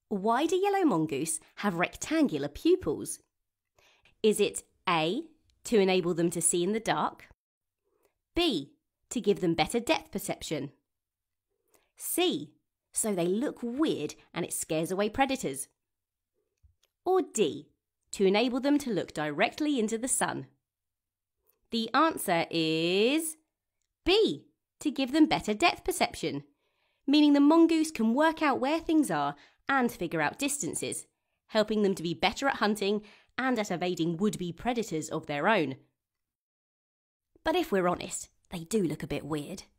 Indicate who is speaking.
Speaker 1: Why do yellow mongoose have rectangular pupils? Is it A, to enable them to see in the dark? B, to give them better depth perception? C, so they look weird and it scares away predators? Or D, to enable them to look directly into the sun? The answer is B, to give them better depth perception, meaning the mongoose can work out where things are and figure out distances, helping them to be better at hunting and at evading would-be predators of their own. But if we're honest, they do look a bit weird.